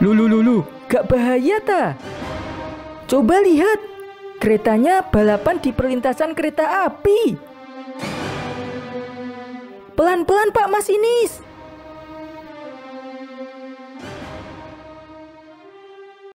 Lulu, gak bahaya ta? Coba lihat, keretanya balapan di perlintasan kereta api. Pelan-pelan Pak Masinis.